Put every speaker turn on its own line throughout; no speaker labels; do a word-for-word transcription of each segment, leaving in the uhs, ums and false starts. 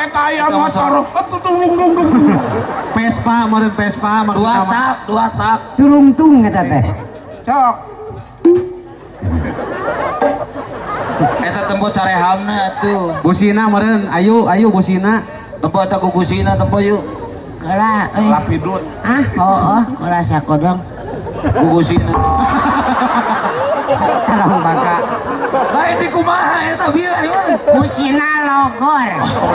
eta aya motor.
Vespa, meureun Vespa maksudna.
Dua tak, dua tak.
Turung-tung eta teh.
Cok.
Eta tempo carehamna atuh.
Busina meureun, ayo ayo busina.
Tempo eta ku busina tempo yuk.
Kala euy.
Lapidut.
Ah, oh, oh, kala sakodong.
Ku busina.
Tarang bangka.
Lain di kumaha eta bieu ari mah.
Kusina logor.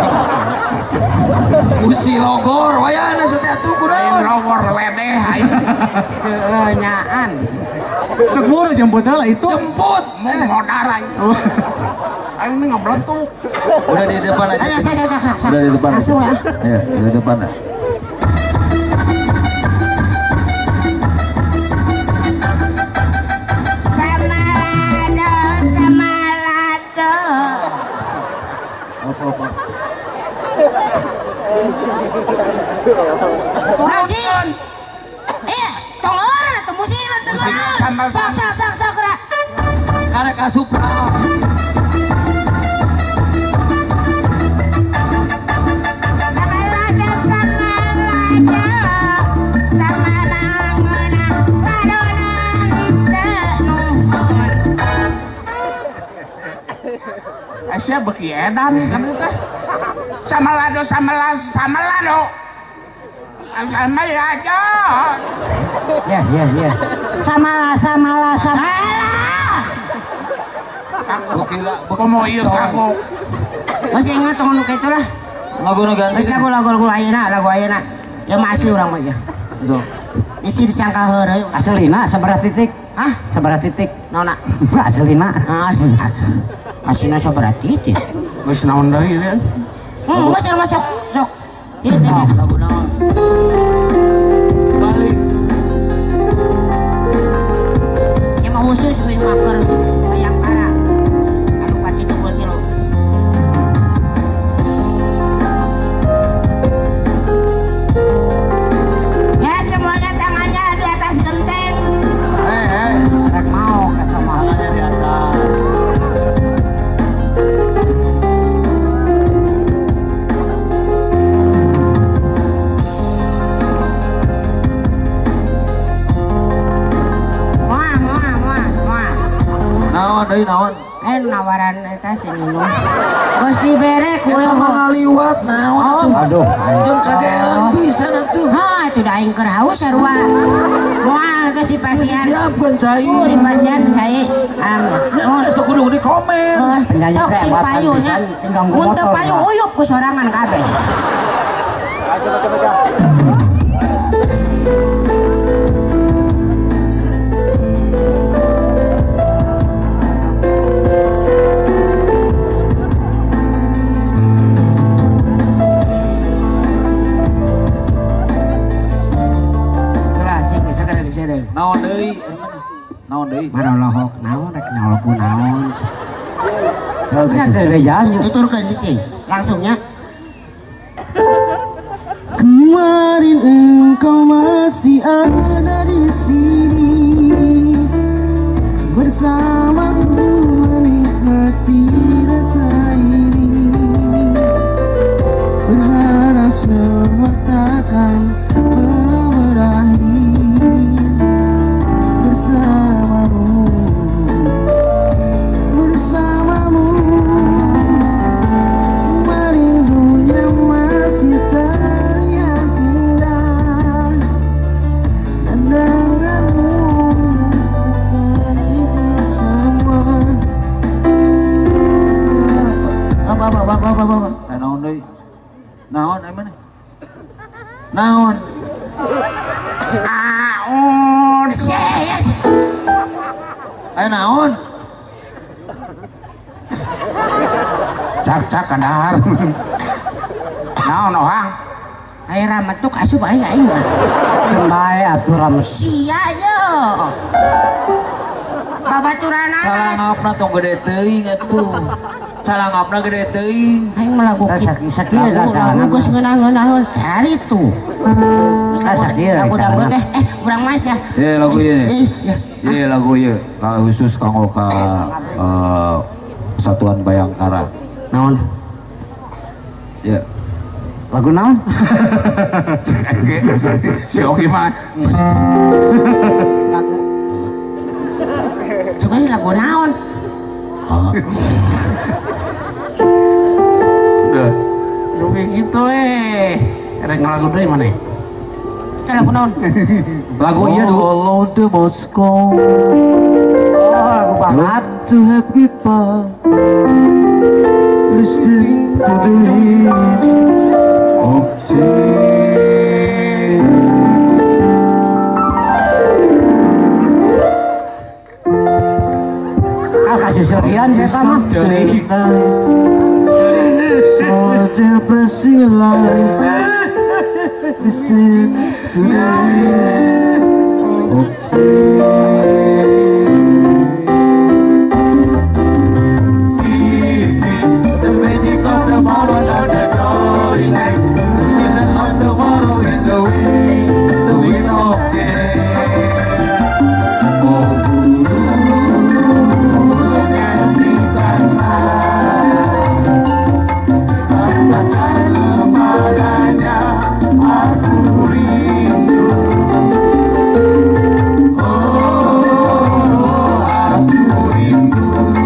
Kusi logor wayana teh atuh kunaon.
Logor ledeh aing.
Senyaan.
Sok meureun jemput heula itu.
Jemput.
Mau modar aing. Aing ini ngebletuk.
Udah di depan aja.
Ayo, sok, sok, sok, sok.
Udah di depan.
Langsung ya.
Ayo, di depan. Apa-apa.
Turun. Eh, tong orang atuh musina tong orang. Sok sok sok sok gerak.
Karek asupra.
Samalada samalada. Samalangeuna radonan teu nuhun.
Asya beki edan kan teh. Samalado samalas samalado. Sama ya aja.
Ya, ya, ya. Sama sama lah sama.
Bukila,
Komo ieu kanggo.
Masih ingat tong nu kitu lah.
laguna ganti.
Geus lagu lagu ayeuna, lagu ayeuna. Ya mah asli urang mah ya.
Itu.
Isi disangka heureuy.
Aslina sabaraha titik?
Hah?
Sabaraha titik?
Naonna?
Aslina.
Ah, asli. Asina sabaraha titik.
Geus naon deui ieu?
Hmm, masuk masuk. Sok. Ieu teh.
Lagu naon? Balik.
Ya mah khusus we maker Bayangkara. Anu pati dua puluh kilo. Ya semuanya tangannya di atas genteng.
Hei, hei.
Rek mau kata mah.
Tangannya di atas.
Moal moal moal moal.
Naon deui naon?
Eh nawaran eta si minum. Geus dibere ku
Eta mah ngaliwat naon atuh.
Aduh,
Jeung kagean pisan atuh.
ha itu da aing keur haus sarua. Moal geus di pasien.
Siapkeun cai.
Oh di pasien cai. Am.
Geus teu kudu di komen.
Sok si payunya. Mun teu payu uyup ku sorangan kabeh. Gelah cing bisa kada bisa deui.
Naon deui? Naon deui?
Marolohok naon rek noloku naon.
kan cerewet
Tuturkeun cicing. Langsungnya.
kemarin engkau masih ada di sini bersamaku menikmati rasa ini, berharap semua takkan pernah berakhir bersamamu, bersamamu. Kemarin dunia masih terlihat indah dan denganmu seperti semua.
Apa apa apa apa apa.
Eh naon deui? Naon ai mana? Naon?
Aun saya.
Eh naon?
Cak cak kadahar. Naon ohang?
Air ramatuk asup aing aing mah.
bae aturan
Sia yo. Babaturan
Salah
anak.
ngapna tong gede teuing atuh. Salah ngapna gede teuing.
Aing melagu kitu.
Sakit-sakit
Lagu
lah
lagu
salah
geus ngeunah-ngeunah cari tuh.
sakit
Lagu
lah
dangdut
salah.
teh. Eh, urang mas ya.
Ieu lagu ieu.
Eh, ya.
Ieu lagu ieu ka khusus kanggo ka eh, Satuan Bayangkara.
Naon?
Ya.
Lagu naon?
Si Oki mah
Lagu. Coba ini lagu naon?
udah lu kayak gitu eh ada ngelagu dari mana
Coba lagu naon?
Lagu iya dulu.
Follow the Moscow.
Oh, lagu babat.
To have people listen to the wind of change.
Kal kasusurian saya sama.
Tonight, so depressing life. Listen to the wind of change. The magic of the moment of the glory night. The legend of tomorrow in the wind, the wind of change. Oh, look at me tonight. Katakan kepadanya, aku rindu. Oh, aku rindu.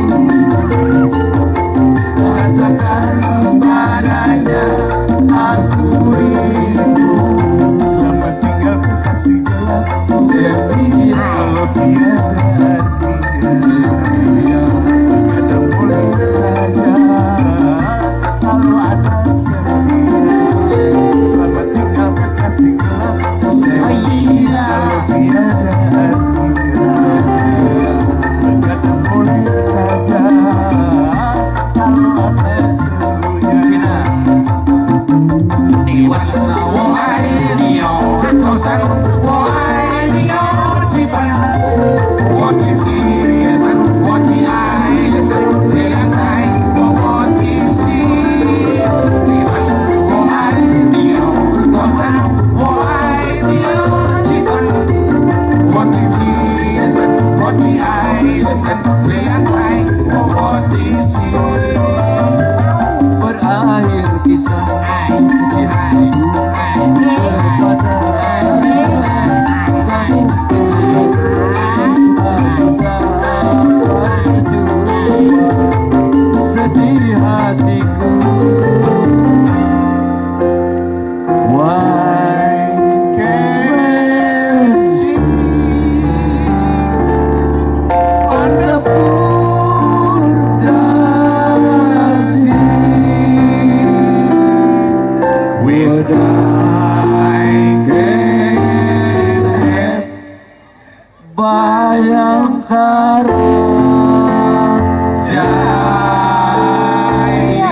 Katakan kepadanya, aku rindu. Selamat tinggal kasih gelap. Setia kalau tiada artinya. Ada boleh saja kalau ada setia. Selamat tinggal kasih gelap. Setia kalau tiada artinya. Ada boleh saja kalau ada setia. Berakhir kisah sedih hatiku. Why can't see on the pondasi with I can have Bayangkara Jaya.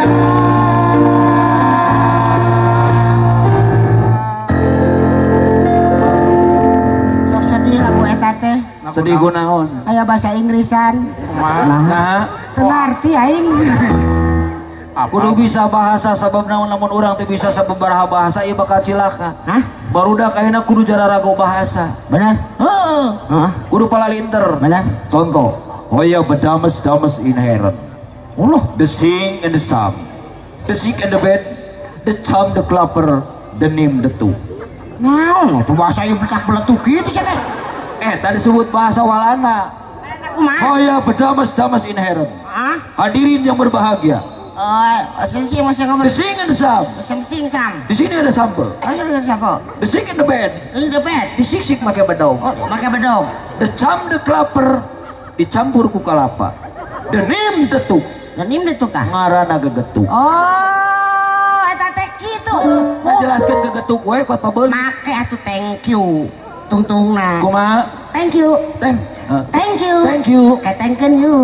Sok sedih lagu eta teh.
Sedih kunaon?
Aya bahasa Inggrisan.
Nah,
Teu ngarti aing.
kudu bisa bahasa sabab naon lamun urang teh bisa sababaraha bahasa ieu bakal cilaka.
Hah?
Barudak ayeuna kudu jararago bahasa.
Benar?
Heeh.
Hah?
Kudu palalinter.
Benar?
Contoh, hoya bedames dames inherent.
Uluh.
The sing and the psalm, the sick and the bed, the chum, the clapper, the nim, the two.
Naon tuh bahasa ieu betak beletuk kitu sia teh.
Eh, tadi sebut bahasa walana.
Kumaha?
Hoya bedames dames inherent.
Hah?
Hadirin yang berbahagia.
Oh, sensi masih ngomong.
The sing and the psalm.
Sensi sam.
Di sini ada sambal.
Masih dengan siapa?
The sick and the bed.
Ini the bed.
Di sik-sik pakai bedog.
Oh, pakai bedog.
The chum, the clapper, dicampur ku kalapa. The nim, the two.
Dan ini tuh tah.
Ngarana gegetuk.
Oh, eta teh kitu.
Nah, jelaskan gegetuk we kuat pabeul.
Make atuh thank you. Tungtungna.
Kumaha?
Thank you.
Thank. Uh,
Thank you.
Thank you.
Kayak thanken you.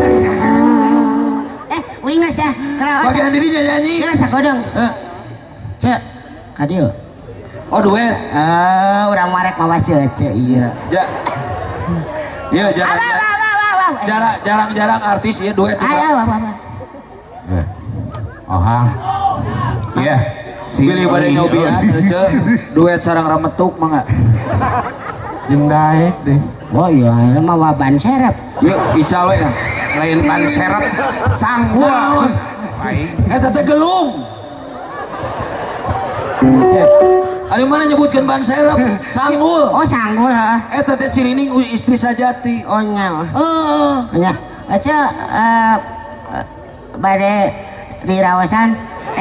Eh, wingas ya. Kerawas.
Bagian dirinya nyanyi.
Kira sakodong.
Eh,
Cek. Kadio.
Oh duet.
Ah, urang marek mawas cek iya.
Ja. Iya jarang.
Awa, awa, awa, awa.
Jarang jarang-jarang artis ya duet
Ayo,
juga.
awa, awa.
oh iya
Pilih pada nyobian, ce. Duet sarang rametuk mangga.
yang daek deh
Oh iya, ini mah waban serep.
Yuk, ical we ya.
lain ban serep sanggul
Naon?
baik
Eta teh gelung. Ada mana nyebutkan ban serep? Sanggul.
Oh sanggul heeh.
Eta teh cirining istri sajati.
Oh nya.
Heeh.
Nya. Aca eh bade di rawasan.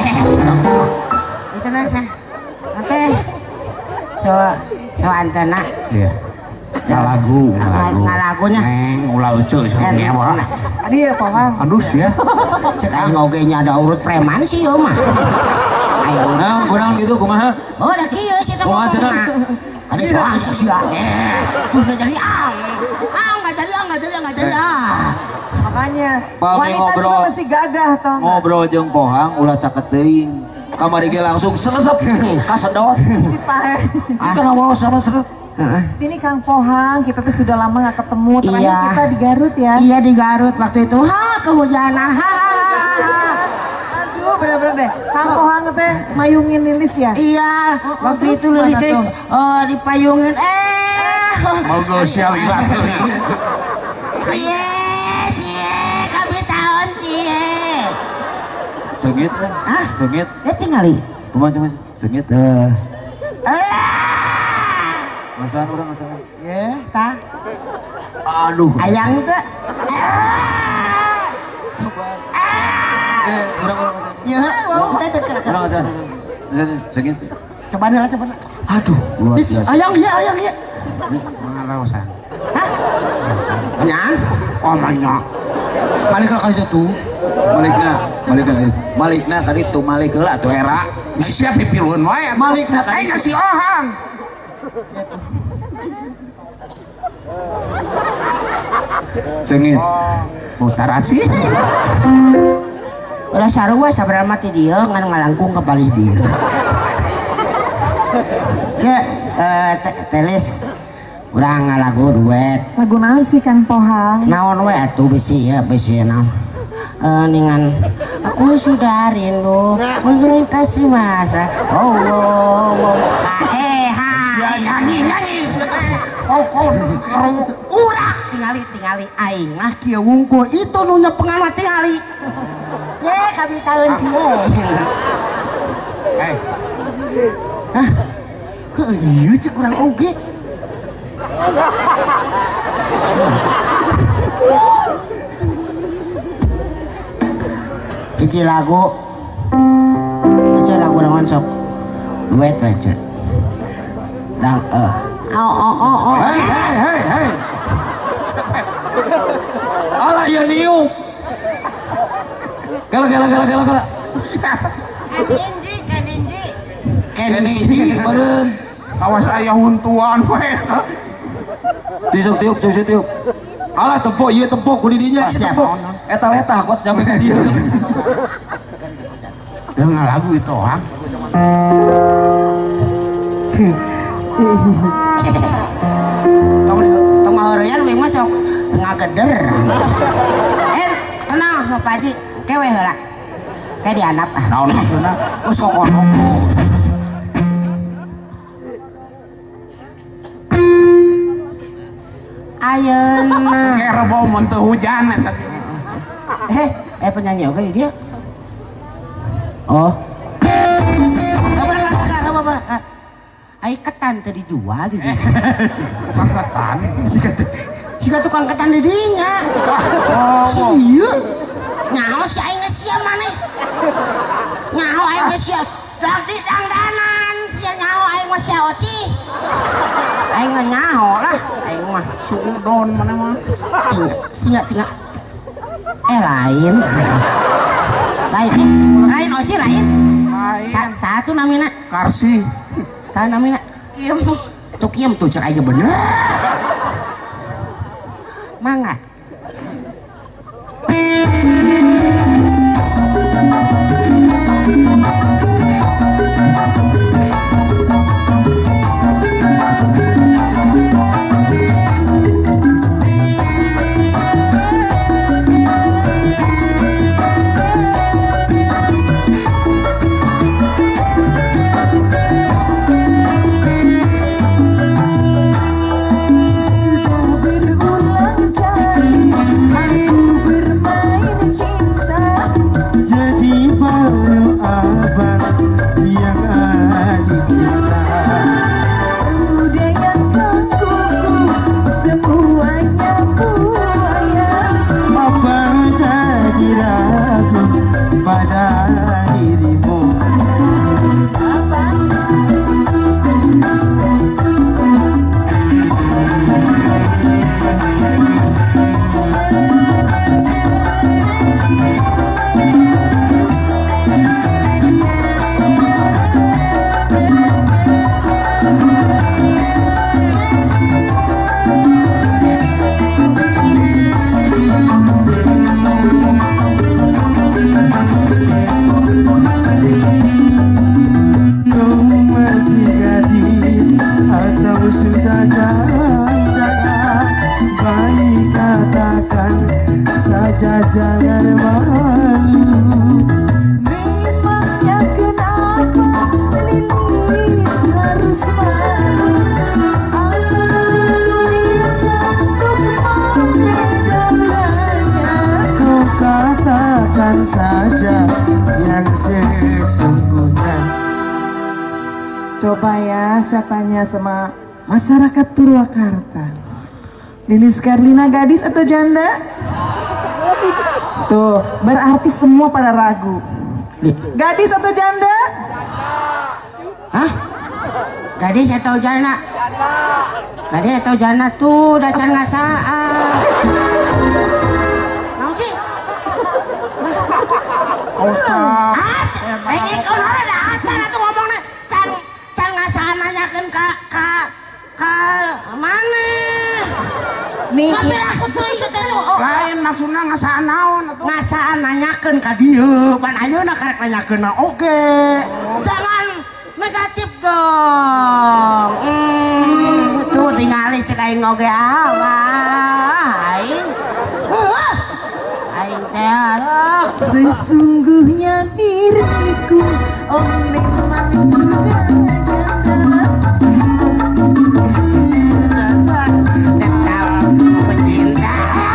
Itu nah saya. Nanti so so antena.
Iya. Ngalagu, ngalagu.
Ngalagunya.
Neng ulah ucu soalnya mah.
Adi ya pohang.
Aduh ya.
Cek aing oge nya ada urut preman sih yo mah. Aing
Nah, kurang gitu kumaha?
oh da kieu sih teh
Kumaha cenah?
ada soal sih ya. Eh, enggak jadi ah. Ah enggak jadi ah enggak jadi enggak jadi ah.
Makanya
Pami
wanita
ngobrol.
juga mesti gagah tau nggak?
Ngobrol jeung Pohang ulah caket teuing. Kamari ge langsung selesep kasedot.
Si Pak.
Kita nggak mau sama seret.
Sini Kang Pohang, kita tuh sudah lama nggak ketemu. Terakhir
Iya.
kita di Garut ya.
Iya di Garut waktu itu ha kehujanan ha.
Aduh, bener-bener deh. Kang Pohang teh mayungin Lilis ya.
Iya, waktu
terus
itu
gimana
Lilis teh
tuh?
oh dipayungin eh
Mau gosial ilang.
cie cie kami tahun cie.
Sengit eh.
Hah?
Sengit.
Eh tingali.
Kumaha cuman sengit.
Eh.
Masakan urang masakan.
Ya, tah.
Aduh.
Ayang teh.
Eh, urang urang masakan.
Ya, mau teh teh.
Urang masakan. Masakan sengit.
Coba lah, coba lah.
Aduh, luar
Bis,
biasa.
ayang ya, ayang ya.
Mana rausan?
Hah? Nyan?
Oh banyak.
Balik ke kayu tuh.
Malikna, malikna, malikna tadi tuh malik heula tuh era.
Bisa pipilun wae.
Malikna tadi.
Aing kasih ohang.
Sengit.
Putar asih.
Ulah sarua sabaraha mati dia ngan ngalangkung ke bali dia. Cek eh telis urang ngalagu duet.
Lagu naon sih Kang Pohang?
Naon we atuh bisi ya bisi naon. Eh ningan aku sudah rindu melintasi masa. Oh oh oh. Ha eh ha.
Ya nyanyi nyanyi.
Oh oh. Urang tingali tingali aing mah kieu wungkul itu nu nyepengan mah tingali. Ye kami tahun sih.
Eh,
Hah? Heuh ieu cek urang oge. Hiji lagu Hiji lagu naon sok duet we cek dang eh oh oh oh oh
Hei, hei, hei, hei. Alah ya niu. Gala, gala, gala, gala, gala.
Kanindi kanindi
Kene iki meureun.
awas aya huntuan we.
Tisuk tiup, tisuk tiup. Alah tempo, ieu tempo ku di dinya,
Oh,
ieu
siap.
tempo. Eta letah kos sampai ka dieu.
Dengan lagu itu ohang.
tong tong ngeureun we masuk ngageder eh tenang Pak Haji kewe heula kayak dianap ah
Naon maksudna?
geus kokonok ayeuna
Kere bau mun teu hujan eta.
eh eh penyanyi oke dia oh ai ketan teh dijual di dieu
Maketan.
jika tukang ketan di dinya
Oh,
si ieu nyaho si aing geus sia maneh nyaho aing geus sia berarti dangdanan sia nyaho aing mah sia oci aing mah nyaho lah aing mah
suudon mana mah.
sia tinggal eh lain lain eh lain oci lain Sa satu namina
Karsi.
saya namina kiem tuh kiem tuh cek aja bener mangga
Berulang kali aku bermain
jangan malu.
Memangnya kenapa Lilis harus malu? Aku bisa untuk membedakannya.
Kau katakan saja yang sesungguhnya.
Coba ya saya tanya sama masyarakat Purwakarta, Lilis Karlina gadis atau janda? Tuh, berarti semua pada ragu. Gadis atau janda?
Hah? Gadis atau jana? Gadis atau jana tuh udah can ngasaan. Naon sih?
Kosong.
Ah, eh kau ada acan atuh ngomongna can can ngasaan nanyakeun ka ka ka mana?
Nih,
Tapi aku tuh itu tadi oh,
Lain maksudnya ngasaan naon atuh.
ngasaan nanyakeun ka dieu, pan ayeuna karek nanyakeun oge. Jangan negatif dong. Hmm, tuh tinggali cek aing oge ah. Aing. Heuh. Aing teh aduh.
sesungguhnya diriku oh memang sudah janda.
Tetap pencinta.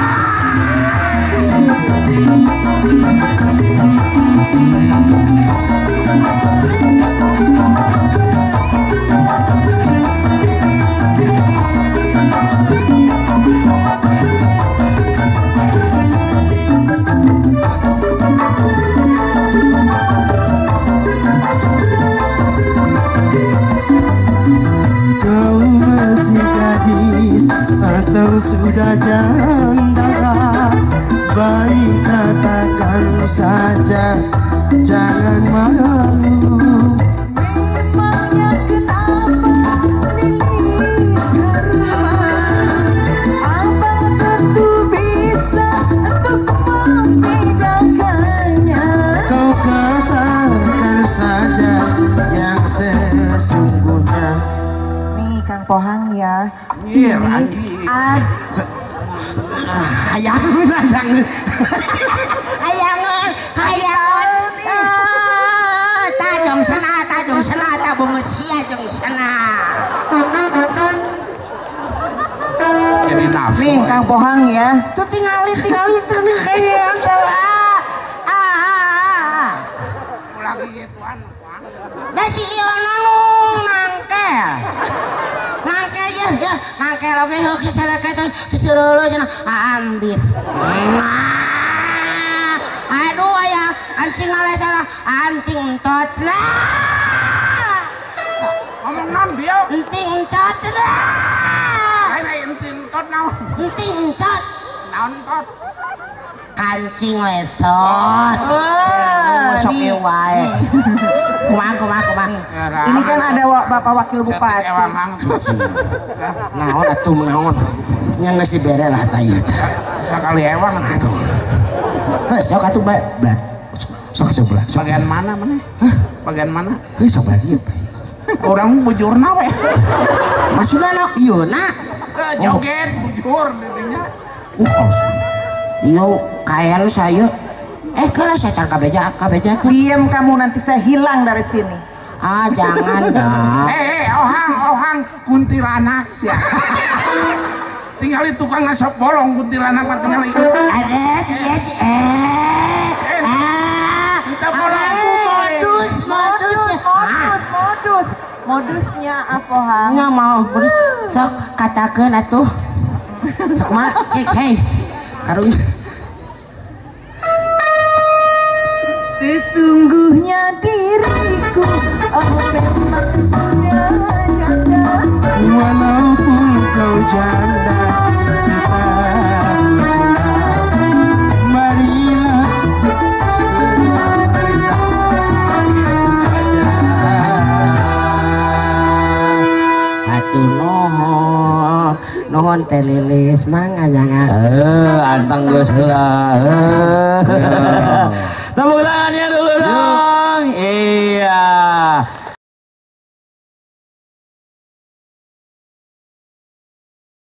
Kau masih gadis atau sudah janda? Baik katakan saja, jangan malu.
Memangnya kenapa Lilis harus malu? Abang tentu bisa untuk membedakannya.
Kau katakan saja yang sesungguhnya.
Nih Kang Pohang ya,
Iya lagi.
ah,
Hayangeun hayangeun. Hayangeun, hayangeun. Ah, ta jong sana, ta jong sana, ta bungut sia jong sana.
Jadi nafsu.
nih Kang Pohang ya.
Tuh tingali tingali tuh nih kayaknya yang tahu. Ah, ah, ah.
Lagi gituan.
Da si ieu nanggung nangkel. Nangkel ya, ya, nangkel oge heuh kesana ka teh kesereuleuh cenah ambit. Ah, aduh aya ancing ngalesana anting entot lah.
Ngomong non dia.
Enting encot lah.
Lain lain entin tot naon.
Enting encot
Naon tot.
kancing lesot.
Wah,
Sok
nih.
ieu wae. Kumaha kumaha kumaha.
Ini kan ada wa- Bapak Wakil Bupati.
Ewangang tuh.
Naon atuh naon. Nya geus dibere lah tah ieu.
Sekali ewang atuh.
Heh, sok atuh bae. Blat. Sok sebelah. Sok
Bagian mana mana? Bagian mana?
heuh sok bae ieu.
Orang bujurna we.
Maksudna na ieuna.
Eh, Joget bujur didinya.
Iyo kayan saya. Eh kelas saya can kabeja kabeja.
Diam kamu, nanti saya hilang dari sini.
Ah jangan dah.
Eh, eh, ohang, ohang, kuntilanak sih. Tinggal itu tukang ngasop bolong kuntilanak mah tinggal itu.
Eh, cie, cie, eh, ah,
Kita bolong.
modus, modus,
modus, modus, modusnya apa Hang?
nggak mau beri, sok katakan atuh, sok mah cek, hei, karunya.
Sesungguhnya diriku oh memang sudah janda.
Walaupun kau janda, kita bercinta. Marilah kita saja.
Atuh nohon, nohon teh Lilis mangga jangan.
Eh, anteng geus heula. Tepuk tangan ya.